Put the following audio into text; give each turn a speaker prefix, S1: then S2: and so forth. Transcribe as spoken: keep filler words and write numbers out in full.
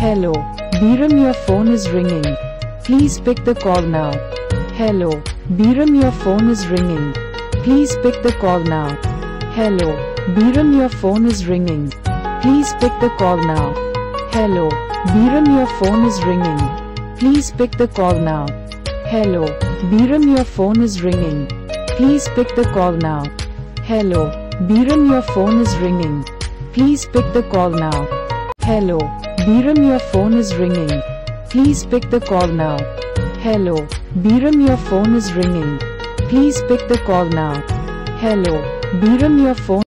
S1: Hello, BEERAM Your Phone is ringing. Please pick the call now. Hello, BEERAM Your Phone is ringing. Please pick the call now. Hello, BEERAM Your Phone is ringing. Please pick the call now. Hello, BEERAM Your Phone is ringing. Please pick the call now. Hello, BEERAM Your Phone is ringing. Please pick the call now. Hello, BEERAM Your Phone is ringing. Please pick the call now. Hello, BEERAM Your Phone is ringing. Please pick the call now. Hello, BEERAM Your Phone is ringing. Please pick the call now. Hello, BEERAM Your Phone